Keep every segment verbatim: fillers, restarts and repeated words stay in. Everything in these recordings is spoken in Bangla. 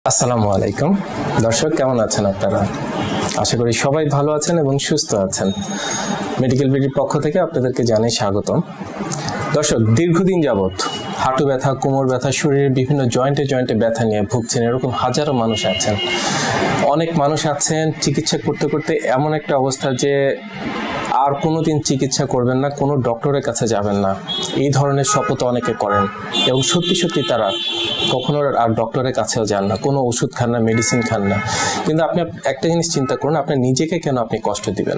আসসালামু আলাইকুম দর্শক, কেমন আছেন আপনারা? আশা করি সবাই ভালো আছেন এবং সুস্থ আছেন। মেডিকেল বিডির পক্ষ থেকে আপনাদেরকে জানাই স্বাগতম। দর্শক, দীর্ঘদিন যাবত হাঁটু ব্যথা, কোমর ব্যথা, শরীরের বিভিন্ন জয়েন্টে জয়েন্টে ব্যথা নিয়ে ভুগছেন এরকম হাজারো মানুষ আছেন। অনেক মানুষ আছেন চিকিৎসা করতে করতে এমন একটা অবস্থা যে আর কোনোদিন চিকিৎসা করবেন না, কোনো ডক্টরের কাছে যাবেন না, এই ধরনের শপথ অনেকে করেন এবং সত্যি সত্যি তারা কখনো আর ডক্টরের কাছেও যান না, কোনো ওষুধ খান না, মেডিসিন খান না। কিন্তু আপনি একটা জিনিস চিন্তা করুন, আপনার নিজেকে কেন আপনি কষ্ট দিবেন?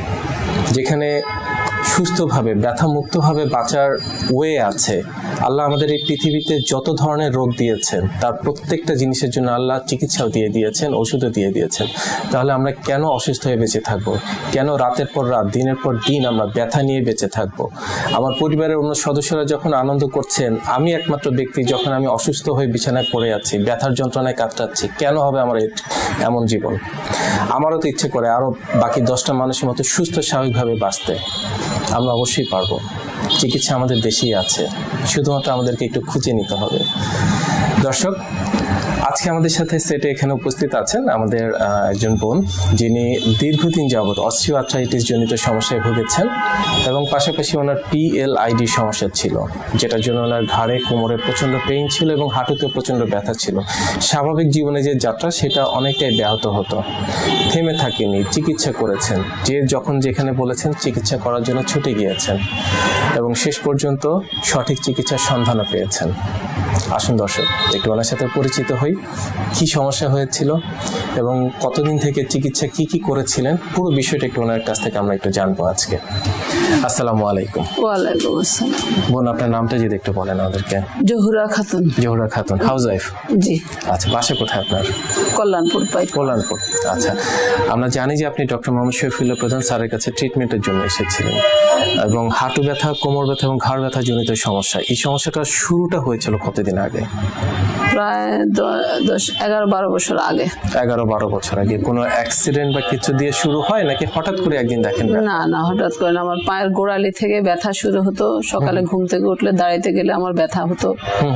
যেখানে সুস্থভাবে ব্যথামুক্তভাবে বাঁচার ওয়ে আছে। আল্লাহ আমাদের এই পৃথিবীতে যত ধরনের রোগ দিয়েছেন তার প্রত্যেকটা জিনিসের জন্য আল্লাহ চিকিৎসাও দিয়ে দিয়েছেন, ওষুধও দিয়ে দিয়েছেন। তাহলে আমরা কেন অসুস্থ হয়ে বেঁচে থাকবো? কেন রাতের পর রাত, দিনের পর দিন আমরা ব্যথা নিয়ে বেঁচে থাকবো? আমার পরিবারের অন্য সদস্যরা যখন আনন্দ করছেন, আমি একমাত্র ব্যক্তি যখন আমি অসুস্থ হয়ে বিছানায় পড়ে আছি, ব্যথার যন্ত্রণায় কাতরাচ্ছি, কেন হবে আমার এমন জীবন? আমারও তো ইচ্ছে করে আরো বাকি দশটা মানুষের মতো সুস্থ স্বাভাবিকভাবে বাঁচতে। আমরা অবশ্যই পারবো। চিকিৎসা আমাদের দেশেই আছে, শুধুমাত্র আমাদেরকে একটু খুঁজে নিতে হবে। দর্শক, আজকে আমাদের সাথে সেটে এখানে উপস্থিত আছেন আমাদের একজন বোন, যিনি দীর্ঘদিন যাবৎ অস্টিও আর্থ্রাইটিস জনিত সমস্যায় ভুগেছেন এবং পাশাপাশি ওনার পিএলআইডি সমস্যা ছিল, যেটার জন্য ওনার ঘাড়ে কোমরে প্রচন্ড পেইন ছিল এবং হাঁটুতে প্রচন্ড ব্যথা ছিল। স্বাভাবিক জীবনে যে যাত্রা সেটা অনেকটাই ব্যাহত হতো। থেমে থাকেনি, চিকিৎসা করেছেন, যে যখন যেখানে বলেছেন চিকিৎসা করার জন্য ছুটে গিয়েছেন এবং শেষ পর্যন্ত সঠিক চিকিৎসার সন্ধানও পেয়েছেন। আসুন দর্শক, একটু ওনার সাথে পরিচিত হই, কি সমস্যা হয়েছিল এবং কতদিন থেকে চিকিৎসা কি কি করেছিলেন, পুরো বিষয়টা একটু ওনার কাছ থেকে আমরা একটু জানবো আজকে। আসসালামু আলাইকুম। ওয়ালাইকুম আসসালাম। বোন, আপনার নামটা যদি একটু বলেন আমাদেরকে। জহুরা খাতুন। Jahura Khatun, housewife? জি। আচ্ছা, বাসা কোথায় আপনার? কল্যাণপুর। পাই কল্যাণপুর। আচ্ছা, আমরা জানি যে আপনি ডক্টর মোহাম্মদ শফিউল্লাহ প্রধান স্যারের কাছে ট্রিটমেন্টের জন্য এসেছিলেন এবং হাঁটু ব্যথা, কোমর ব্যথা এবং ঘাড় ব্যথা জনিত সমস্যা, এই সমস্যাটা শুরুটা হয়েছিল কতদিন আগে? প্রায় দশ এগারো বারো বছর আগে। এগারো বারো বছর আগে। কোনো অ্যাক্সিডেন্ট বা কিছু দিয়ে শুরু হয় নাকি হঠাৎ করে একদিন দেখেন? না না, হঠাৎ করে না। আমার পায়ের গোড়ালি থেকে ব্যথা শুরু হতো। সকালে ঘুম থেকে উঠলে দাঁড়াইতে গেলে আমার ব্যথা হতো।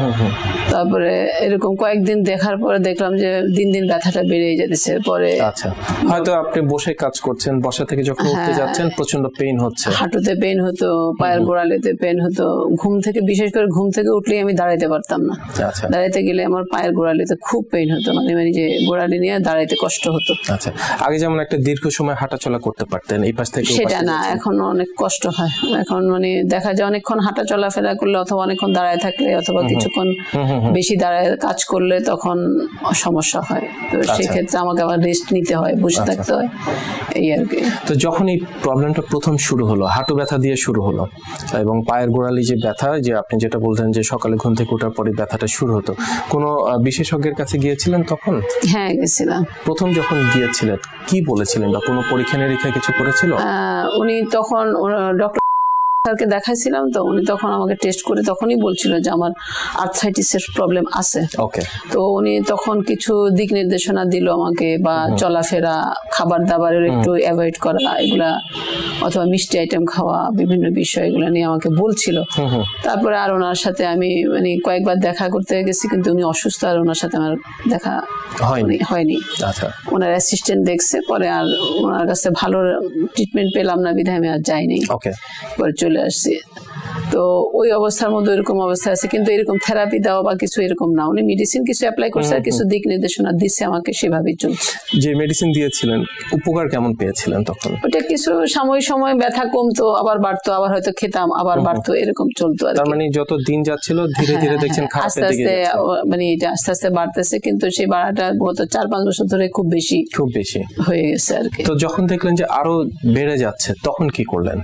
তারপরে এরকম কয়েকদিন দেখার পরে দেখলাম যে দিন দিন ব্যথাটা বেড়ে যেতেছে। পরে আচ্ছা, হয়তো আপনি বসে কাজ করছেন, বসা থেকে যখন উঠতে যাচ্ছেন প্রচন্ড পেইন হচ্ছে, হাঁটুতে পেইন হতো, পায়ের গোড়ালিতে পেইন হতো। ঘুম থেকে, বিশেষ করে ঘুম থেকে উঠলেই আমি দাঁড়াইতে পারতাম না। দাঁড়াইতে গেলে আমার পায়ের গোড়ালিতে খুব পেইন হতো, মানে মানে যে গোড়ালি নিয়ে দাঁড়াইতে কষ্ট হতো। আচ্ছা, আগে যেমন একটা দীর্ঘ সময় হাঁটাচলা করতে পারতেন এই পাশ থেকে, সেটা না, এখন অনেক কষ্ট হয়। এখন মানে দেখা যায় অনেকক্ষণ হাঁটা চলাফেরা করলে অথবা অনেকক্ষণ দাঁড়ায় থাকলে অথবা কিছুক্ষণ বেশি দাঁড়ায় কাজ করলে তখন সমস্যা হয়। তো সেক্ষেত্রে আমাকে আবার রেস্ট নিতে হয়, বসে থাকতে হয়, এই আর কি। তো যখন এই প্রবলেমটা প্রথম শুরু হলো, হাঁটু ব্যথা দিয়ে শুরু হলো এবং পায়ের গোড়ালি যে ব্যথা, যে আপনি যেটা বলতেন যে সকালে ঘুম থেকে ওঠার পরে ব্যথাটা শুরু হতো, কোনো বিশেষজ্ঞের কাছে গিয়েছিলেন তখন? হ্যাঁ, গেছিলাম। প্রথম যখন গিয়েছিলেন কি বলেছিলেন বা কোনো পরীক্ষা নিরীক্ষা কিছু করেছিল? উনি তখন ডক্টর স্যারকে দেখাইছিলাম, তো উনি তখন আমাকে টেস্ট করে তখনই বলছিল যে আমার আর্থ্রাইটিসের প্রবলেম আছে। ওকে। তো উনি তখন কিছু দিক নির্দেশনা দিল আমাকে, বা চলাফেরা, খাবার দাবারের একটু অ্যাভয়েড করা, এগুলা, অথবা মিষ্টি আইটেম খাওয়া, বিভিন্ন বিষয় এগুলো নিয়ে আমাকে বলছিল। তারপরে আর ওনার সাথে আমি মানে কয়েকবার দেখা করতে গেছি, কিন্তু উনি অসুস্থ, আর ওনার সাথে আমার দেখা হয়নি হয়নি আচ্ছা। ওনার অ্যাসিস্ট্যান্ট দেখছে, পরে আর ওনার কাছে ভালো ট্রিটমেন্ট পেলাম না, বিধায় আমি আর যাইনি। ওকে। পরে চলে আসছি। তো ওই অবস্থার মধ্যে এরকম অবস্থা আছে, কিন্তু এরকম থেরাপি দেওয়া বা কিছু এরকম না। উনি মেডিসিন কিছু অ্যাপ্লাই করছে আর কিছু দিক নির্দেশনা দিচ্ছে আমাকে, সেভাবেই চলছে। যে মেডিসিন দিয়েছিলেন উপকার কেমন পেয়েছিলেন তখন? ওটা কিছু সময় সময় ব্যথা কমতো, আবার বাড়তো, আবার হয়তো খেতাম, আবার বাড়তো, এরকম চলতো আর কি। তার মানে যত দিন যাচ্ছিল ধীরে ধীরে দেখছেন আস্তে আস্তে মানে এটা আস্তে আস্তে বাড়তেছে, কিন্তু সেই বাড়াটা গত চার পাঁচ বছর ধরে খুব বেশি খুব বেশি হয়ে গেছে আর কি। তো যখন দেখলেন যে আরো বেড়ে যাচ্ছে তখন কি করলেন?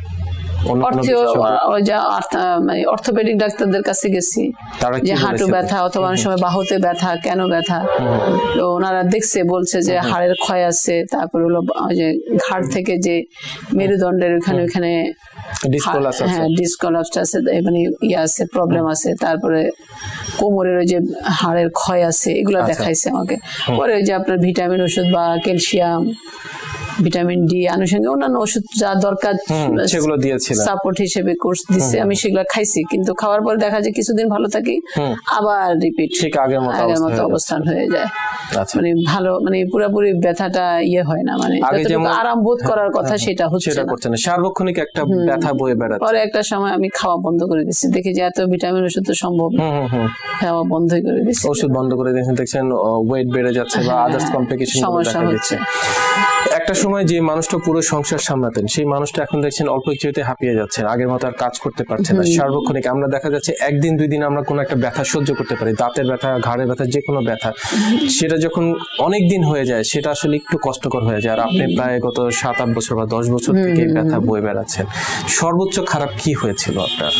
অর্থোপেডিক ডাক্তারদের কাছে গেছি, যে হাঁটু ব্যথা অথবা অনেক সময় বাহুতে ব্যথা, কেন ব্যথা, তো ওনারা দেখছে, বলছে যে হাড়ের ক্ষয় আছে, তারপর হলো যে ঘাড় থেকে যে মেরুদণ্ডের ওখানে ওখানে হ্যাঁ ডিসকলাপস আছে, মানে ইয়ে আছে, প্রবলেম আছে। তারপরে কোমরের ওই যে হাড়ের ক্ষয় আছে, এগুলো দেখাইছে আমাকে। পরে ওই যে আপনার ভিটামিন ওষুধ বা ক্যালসিয়াম ভিটামিন ডি আনুষঙ্গিক অন্যান্য ওষুধ যা দরকার সেগুলো দিয়েছিলেন, সাপোর্ট হিসেবে কোর্স দিচ্ছে, আমি সেগুলো খাইছি, কিন্তু খাওয়ার পর দেখা যায় কিছুদিন ভালো থাকি, আবার রিপিট ঠিক আগের মতো আগের মতো অবস্থান হয়ে যায়। আচ্ছা, মানে ভালো মানে পুরোপুরি ব্যথাটা ইয়ে হয় না, মানে যতটুকু আরাম বোধ করার কথা সেটা হচ্ছে সেটা করছে না, সার্বক্ষণিক একটা ব্যথা বয়ে বেড়াচ্ছে। পরে একটা সময় আমি খাওয়া বন্ধ করে দিচ্ছি, দেখি যে এত ভিটামিন ওষুধ তো সম্ভব না, খাওয়া বন্ধই করে দিচ্ছি। ওষুধ বন্ধ করে দিয়েছেন, দেখছেন ওয়েট বেড়ে যাচ্ছে বা আদার্স কমপ্লিকেশন সমস্যা হচ্ছে। একটা সময় যে মানুষটা পুরো সংসার সামলাতেন সেই মানুষটা এখন দেখছেন অল্প কিছুতে হাঁপিয়ে যাচ্ছে, আগের মতো আর কাজ করতে পারছে না। সার্বক্ষণিক আমরা দেখা যাচ্ছে একদিন দুই দিন আমরা কোনো একটা ব্যথা সহ্য করতে পারি, দাঁতের ব্যথা, ঘাড়ের ব্যথা, যে কোনো ব্যথা, সেটা যখন অনেক দিন হয়ে যায় সেটা আসলে একটু কষ্টকর হয়ে যায়। আর আপনি প্রায় গত সাত আট বছর বা দশ বছর থেকে ব্যথা বয়ে বেড়াচ্ছেন। সর্বোচ্চ খারাপ কি হয়েছিল আপনার?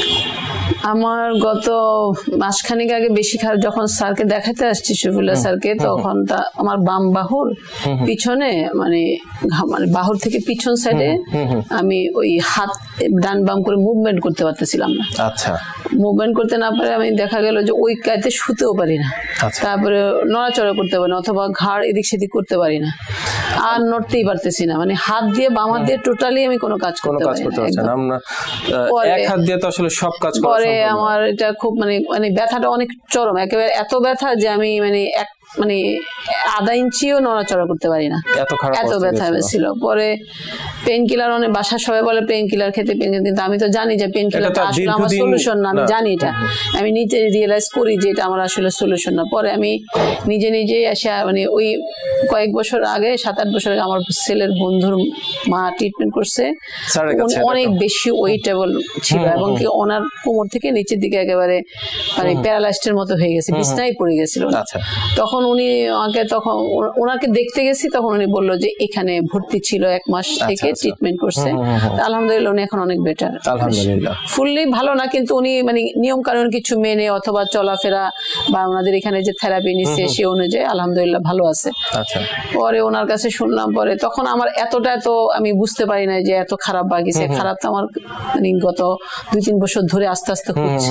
আমার গত মাসখানেক আগে বেশি খারাপ, যখন স্যারকে দেখাতে আসছি শফিউল্লাহ স্যারকে, তখন তা আমার বাম বাহুর পিছনে মানে মানে বাহুর থেকে পিছন সাইডে আমি ওই হাত ডান বাম করে মুভমেন্ট করতে পারতেছিলাম না। আচ্ছা, মুভমেন্ট করতে না পারে আমি দেখা গেল যে ওই কায়তে শুতেও পারি না, তারপরে নড়াচড়া করতে পারি না, অথবা ঘাড় এদিক সেদিক করতে পারি না, আর নড়তেই পারতেছি না, মানে হাত দিয়ে বাম হাত দিয়ে টোটালি আমি কোনো কাজ করতে পারি না। এক হাত দিয়ে তো আসলে সব কাজ করা পরে আমার এটা খুব মানে মানে ব্যথাটা অনেক চরম, একেবারে এত ব্যথা যে আমি মানে এক মানে আধা ইঞ্চিও নড়াচড়া করতে পারি না, এত ব্যথা ছিল। পরে পেন কিলার অনেক, বাসার সবাই বলে পেন কিলার খেতে, পেন কিলার, কিন্তু আমি তো জানি যে পেন কিলারটা আসলে আমার সলিউশন না, আমি জানি এটা, আমি নিজে রিয়েলাইজ করি যে এটা আমার আসলে সলিউশন না। পরে আমি নিজে নিজেই এসে মানে ওই কয়েক বছর আগে, সাত আট বছর আগে আমার ছেলের বন্ধুর মা ট্রিটমেন্ট করছে, অনেক বেশি ওয়েটেবল ছিল এবং কি ওনার কোমর থেকে নিচের দিকে একেবারে মানে প্যারালাইজড এর মতো হয়ে গেছে, বিছনায় পড়ে গেছিল। তখন উনি আমাকে, তখন ওনাকে দেখতে গেছি, তখন উনি বললো যে এখানে ভর্তি ছিল এক মাস থেকে ট্রিটমেন্ট করছে, আলহামদুলিল্লাহ উনি এখন অনেক বেটার, আলহামদুলিল্লাহ। ফুললি ভালো না, কিন্তু উনি মানে নিয়ম কানুন কিছু মেনে অথবা চলাফেরা বা ওনাদের এখানে যে থেরাপি নিচ্ছে সে অনুযায়ী আলহামদুলিল্লাহ ভালো আছে। পরে ওনার কাছে শুনলাম, পরে তখন আমার এতটা তো আমি বুঝতে পারি না যে এত খারাপ বা কিছু খারাপ, তো আমার মানে গত দুই তিন বছর ধরে আস্তে আস্তে হচ্ছে।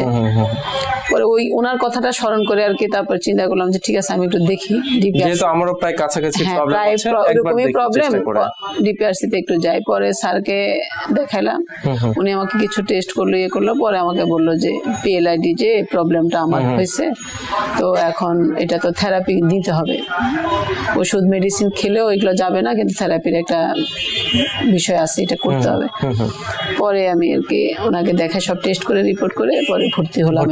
পরে ওই ওনার কথাটা স্মরণ করে আর কি, তারপর চিন্তা করলাম যে ঠিক আছে আমি একটু দেখি, যেহেতু আমারও প্রায় কাছাকাছি প্রবলেম আছে, এরকমই প্রবলেম, ডিপিআরসি তে একটু যাই। পরে স্যারকে দেখাইলাম, উনি আমাকে কিছু টেস্ট করলো, ইয়ে করলো, পরে আমাকে বললো যে পিএলআইডি যে প্রবলেমটা আমার হয়েছে, তো এখন এটা তো থেরাপি দিতে হবে, ওষুধ মেডিসিন খেলেও এগুলো যাবে না, কিন্তু থেরাপির একটা বিষয় আছে, এটা করতে হবে। পরে আমি আর কি ওনাকে দেখে সব টেস্ট করে রিপোর্ট করে পরে ভর্তি হলাম।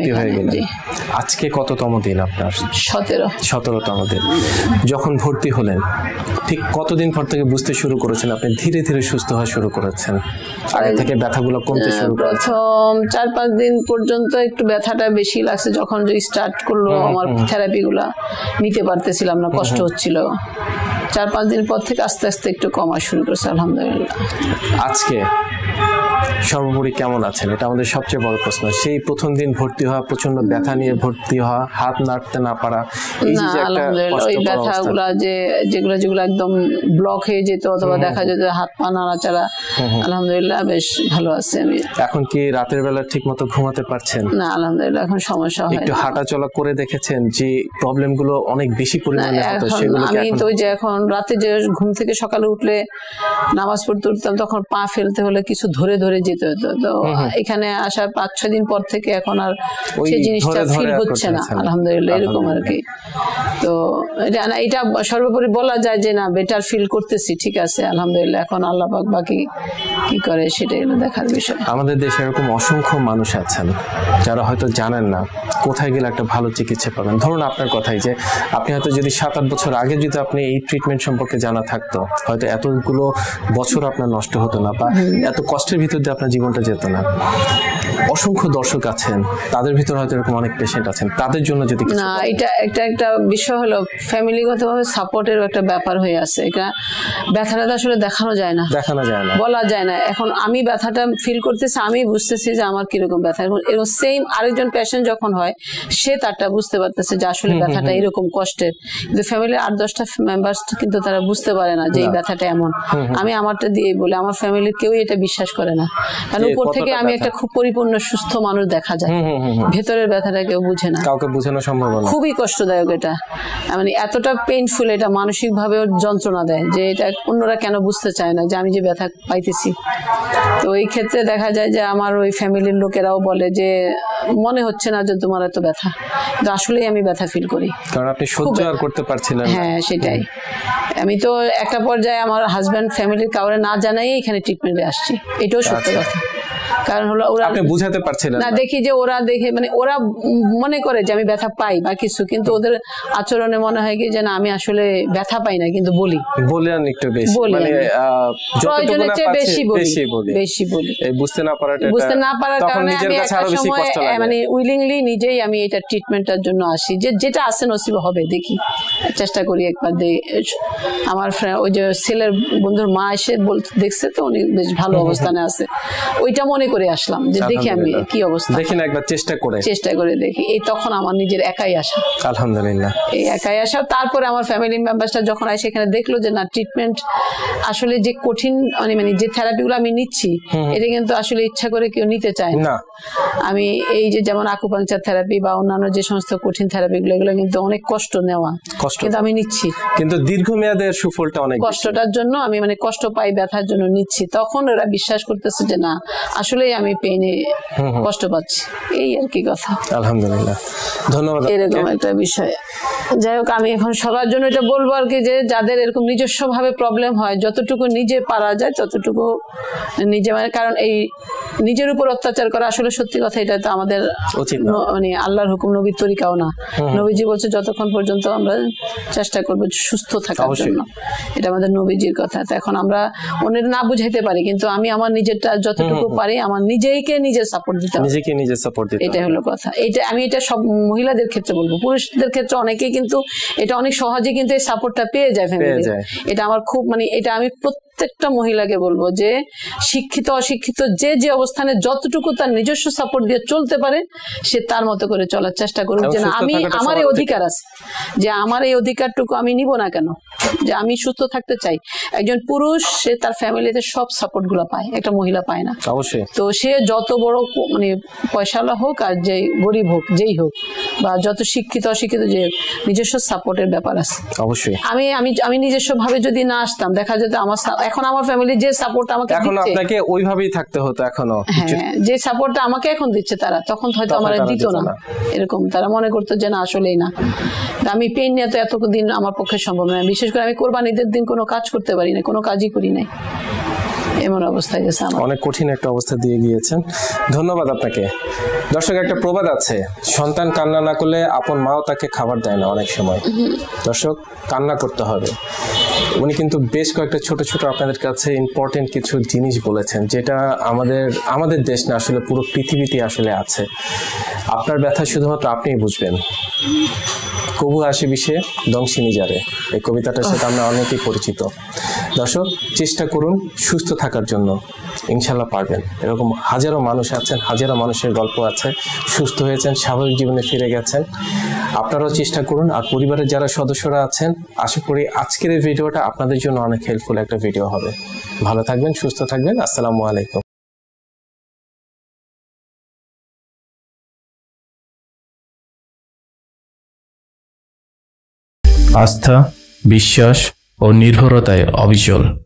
আজকে কততম দিন আপনার? সতেরো সতেরোতম দিন। যখন ভর্তি হলেন ঠিক কতদিন পর থেকে বুঝতে শুরু করেছেন আপনি ধীরে ধীরে সুস্থ হওয়া শুরু করেছেন, আগে থেকে ব্যথাগুলো কমতে শুরু করেছে? প্রথম চার পাঁচ দিন পর্যন্ত একটু ব্যথাটা বেশি লাগছে, যখন যে স্টার্ট করলো আমার থেরাপি গুলা নিতে পারতেছিলাম না, কষ্ট হচ্ছিল। চার পাঁচ দিন পর থেকে আস্তে আস্তে একটু কমা শুরু করছে, আলহামদুলিল্লাহ। আজকে সর্বোপরি কেমন আছেন, এটা আমাদের সবচেয়ে বড় প্রশ্ন। সেই প্রথম দিন ভর্তি হওয়া, প্রচন্ড ব্যথা নিয়ে ভর্তি হওয়া, হাত নাড়তে না পারা, না আলহামদুলিল্লাহ ওই ব্যথাগুলা যে যেগুলো যেগুলো একদম ব্লক হয়ে যেত অথবা দেখা যেত হাত পা নাড়াচাড়া, আলহামদুলিল্লাহ বেশ ভালো আছে আমি। এখন কি রাতের বেলা ঠিক মতো ঘুমাতে পারছেন? না আলহামদুলিল্লাহ এখন সমস্যা হয়। একটু হাঁটা চলা করে দেখেছেন যে প্রবলেম গুলো অনেক বেশি পরিমাণে হতো সেগুলো? আমি তো যে এখন রাতে যে ঘুম থেকে সকালে উঠলে নামাজ পড়তে উঠতাম, তখন পা ফেলতে হলে কিছু ধরে ধরে যেতে হতো, তো এখানে আসার পাঁচ ছয় দিন পর থেকে এখন আর সেই জিনিসটা ফিল হচ্ছে না, আলহামদুলিল্লাহ এরকম আর কি। তো এটা সর্বোপরি বলা যায় যে না বেটার ফিল করতেছি, ঠিক আছে আলহামদুলিল্লাহ। এখন আল্লাহ পাক বাকি কি করে সেটাই দেখার বিষয়। আমাদের দেশে এরকম অসংখ্য মানুষ আছেন যারা হয়তো জানেন না কোথায় গেলে একটা ভালো চিকিৎসা পাবেন। ধরুন আপনার কথাই যে আপনি হয়তো যদি সাত আট বছর আগে যদি আপনি এই ট্রিটমেন্ট সম্পর্কে জানা থাকতো, হয়তো এতগুলো বছর আপনার নষ্ট হতো না বা এত কষ্টের ভিতর দিয়ে আপনার জীবনটা যেত না। অসংখ্য দর্শক আছেন, তাদের ভিতরে হয়তো এরকম অনেক পেশেন্ট আছেন, তাদের জন্য যদি না এটা একটা একটা বিষয় হলো ফ্যামিলিগতভাবে সাপোর্টের একটা ব্যাপার হয়ে আছে। এটা ব্যথাটা আসলে দেখানো যায় না, দেখানো যায় না, বলা যায় না। এখন আমি ব্যথাটা ফিল করতেছি, আমি বুঝতেছি যে আমার কিরকম ব্যথা। এরকম সেম আরেকজন পেশেন্ট যখন হয় হয় সে তারটা বুঝতে পারতেছে যে আসলে ব্যথাটা এরকম কষ্টের, কিন্তু ফ্যামিলির আট দশটা মেম্বার্স কিন্তু তারা বুঝতে পারে না যে এই ব্যথাটা এমন। আমি আমারটা দিয়ে বলি, আমার ফ্যামিলির কেউই এটা বিশ্বাস করে না, কারণ উপর থেকে আমি একটা খুব পরিপূর্ণ সুস্থ মানুষ দেখা যায়, ভেতরের ব্যথাটা কেউ বুঝে না, কাউকে বোঝানো সম্ভব না। খুবই কষ্টদায়ক এটা, মানে এতটা পেইনফুল, এটা মানসিক ভাবেও যন্ত্রণা দেয় যে এটা অন্যরা কেন বুঝতে চায় না যে আমি যে ব্যথা পাইতেছি। তো এই ক্ষেত্রে দেখা যায় যে আমার ওই ফ্যামিলির লোকেরাও বলে যে মনে হচ্ছে না যে তোমার এত ব্যথা, কিন্তু আসলেই আমি ব্যথা ফিল করি, কারণ আপনি সহ্য আর করতে পারছিলেন না। হ্যাঁ সেটাই। আমি তো একটা পর্যায়ে আমার হাজবেন্ড ফ্যামিলির কাউরে না জানাই এখানে ট্রিটমেন্টে আসছি, এটাও সত্য কথা। কারণ হলো ওরা আপনি বুঝাতে পারছিলেন না, দেখি যে ওরা দেখে মানে ওরা মনে করে যে আমি ব্যথা পাই বা কিছু, কিন্তু ওদের আচরণে মনে হয় কি যে না আমি আসলে ব্যথা পাই না, কিন্তু বলি বলেন একটু বেশি, মানে প্রয়োজনের চেয়ে বেশি বলি বেশি বলি এই বুঝতে না পারাটা বুঝতে না পারার কারণে আমি একটা সময় মানে উইলিংলি নিজেই আমি এটা ট্রিটমেন্টটার জন্য আসি, যে যেটা আছে নসিব হবে দেখি, চেষ্টা করি একবার। আমার ওই যে ছেলের বন্ধুর মা এসে বলতে দেখছে তো উনি বেশ ভালো অবস্থানে আছে, ওইটা মনে করে আসলাম যে দেখি আমি কি অবস্থা, দেখি না একবার চেষ্টা করে চেষ্টা করে দেখি। এই তখন আমার নিজের একাই আসা, আলহামদুলিল্লাহ এই একাই আসা। তারপরে আমার ফ্যামিলি মেম্বারসটা যখন আসে এখানে দেখলো যে না ট্রিটমেন্ট আসলে যে কঠিন, মানে মানে যে থেরাপিগুলো আমি নিচ্ছি এটা কিন্তু আসলে ইচ্ছা করে কেউ নিতে চায় না। আমি এই যে যেমন আকুপাংচার থেরাপি বা অন্যান্য যে সমস্ত কঠিন থেরাপিগুলো, এগুলো কিন্তু অনেক কষ্ট নেওয়া, কিন্তু আমি নিচ্ছি, কিন্তু দীর্ঘমেয়াদের সুফলটা অনেক, কষ্টটার জন্য আমি মানে কষ্ট পাই ব্যথার জন্য নিচ্ছি, তখন ওরা বিশ্বাস করতেছে যে না আসলে আমি পেইনে কষ্ট পাচ্ছি, এই আর কি কথা। আলহামদুলিল্লাহ, ধন্যবাদ। এরকম একটা বিষয়। যাই হোক, আমি এখন সবার জন্য এটা বলবো আর কি, যে যাদের এরকম নিজস্ব ভাবে প্রবলেম হয় যতটুকু নিজে পারা যায় ততটুকু নিজে, মানে কারণ এই নিজের উপর অত্যাচার করা আসলে সত্যি কথা এটা তো আমাদের মানে আল্লাহর হুকুম, নবীর তরিকাও না। নবীজি বলছে যতক্ষণ পর্যন্ত আমরা চেষ্টা করবো সুস্থ থাকার জন্য, এটা আমাদের নবীজির কথা। তো এখন আমরা অন্যের না বুঝাইতে পারি, কিন্তু আমি আমার নিজেরটা যতটুকু পারি আমার নিজেকে নিজে সাপোর্ট দিতে হবে, নিজেকে নিজে সাপোর্ট দিতে হবে, এটাই হলো কথা। এটা আমি এটা সব মহিলাদের ক্ষেত্রে বলবো, পুরুষদের ক্ষেত্রে অনেকেই কিন্তু এটা অনেক সহজে কিন্তু এই সাপোর্টটা পেয়ে যায় ফ্যামিলি। এটা আমার খুব মানে এটা আমি প্রত্যেকটা মহিলাকে বলবো যে শিক্ষিত অশিক্ষিত যে যে অবস্থানে যতটুকু তার নিজস্ব সাপোর্ট দিয়ে চলতে পারে সে তার মতো করে চলার চেষ্টা করুক, যে না আমি আমার এই অধিকার আছে, যে আমার এই অধিকারটুকু আমি নিব না কেন, যে আমি সুস্থ থাকতে চাই। একজন পুরুষ সে তার ফ্যামিলিতে সব সাপোর্ট গুলো পায়, একটা মহিলা পায় না। অবশ্যই। তো সে যত বড় মানে পয়সাওয়ালা হোক আর যে গরিব হোক যেই হোক, বা যত শিক্ষিত অশিক্ষিত যে নিজস্ব সাপোর্টের ব্যাপার আছে অবশ্যই। আমি আমি আমি নিজস্ব ভাবে যদি না আসতাম দেখা যেত আমার এখন আমার ফ্যামিলি যে সাপোর্ট আমাকে এখন আপনাকে ওইভাবেই থাকতে হতো এখনো, হ্যাঁ যে সাপোর্টটা আমাকে এখন দিচ্ছে তারা তখন হয়তো আমার দিত না, এরকম তারা মনে করতো যে না আসলেই না। আমি পেন নিয়ে তো এতদিন আমার পক্ষে সম্ভব নয়, বিশেষ করে আমি কোরবানিদের দিন কোনো কাজ করতে পারি না, কোনো কাজই করি নাই, এমন অবস্থায় গেছে আমার। অনেক কঠিন একটা অবস্থা দিয়ে গিয়েছেন, ধন্যবাদ আপনাকে। দর্শক, একটা প্রবাদ আছে, সন্তান কান্না না করলে আপন মাও তাকে খাবার দেয় না অনেক সময়। দর্শক, কান্না করতে হবে। উনি কিন্তু বেশ কয়েকটা ছোট ছোট আপনাদের কাছে ইম্পর্টেন্ট কিছু জিনিস বলেছেন, যেটা আমাদের আমাদের দেশ না আসলে পুরো পৃথিবীতে আসলে আছে। আপনার ব্যথা শুধুমাত্র আপনিই বুঝবেন। কবু আসে বিষে দংশিনী যারে, এই কবিতাটার সাথে আমরা অনেকেই পরিচিত। দর্শক, চেষ্টা করুন সুস্থ থাকার জন্য, ইনশাল্লাহ পারবেন। এরকম হাজারো মানুষ আছেন, হাজারো মানুষের গল্প আছে, সুস্থ হয়েছেন, স্বাভাবিক জীবনে ফিরে গেছেন। আপনারাও চেষ্টা করুন। আর পরিবারের যারা সদস্যরা আছেন, আশা করি আজকের এই ভিডিওটা আপনাদের জন্য অনেক হেল্পফুল একটা ভিডিও হবে। ভালো থাকবেন, সুস্থ থাকবেন। আসসালামু আলাইকুম। আস্থা, বিশ্বাস ও নির্ভরতায় অবিচল।